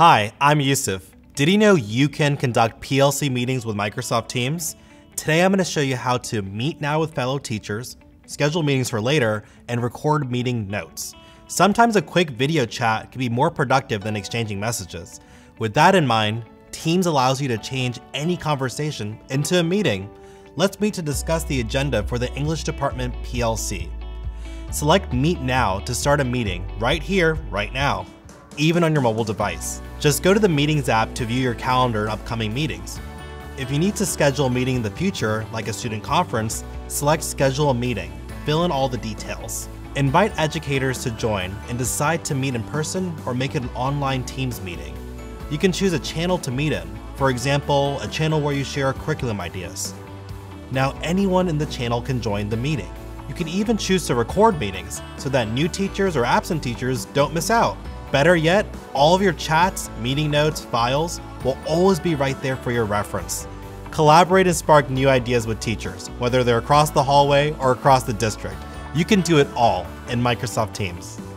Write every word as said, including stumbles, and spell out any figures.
Hi, I'm Yousaf. Did you know you can conduct P L C meetings with Microsoft Teams? Today I'm going to show you how to meet now with fellow teachers, schedule meetings for later, and record meeting notes. Sometimes a quick video chat can be more productive than exchanging messages. With that in mind, Teams allows you to change any conversation into a meeting. Let's meet to discuss the agenda for the English Department P L C. Select Meet Now to start a meeting right here, right now, even on your mobile device. Just go to the Meetings app to view your calendar and upcoming meetings. If you need to schedule a meeting in the future, like a student conference, select Schedule a Meeting. Fill in all the details. Invite educators to join and decide to meet in person or make it an online Teams meeting. You can choose a channel to meet in, for example, a channel where you share curriculum ideas. Now anyone in the channel can join the meeting. You can even choose to record meetings so that new teachers or absent teachers don't miss out. Better yet, all of your chats, meeting notes, files will always be right there for your reference. Collaborate and spark new ideas with teachers, whether they're across the hallway or across the district. You can do it all in Microsoft Teams.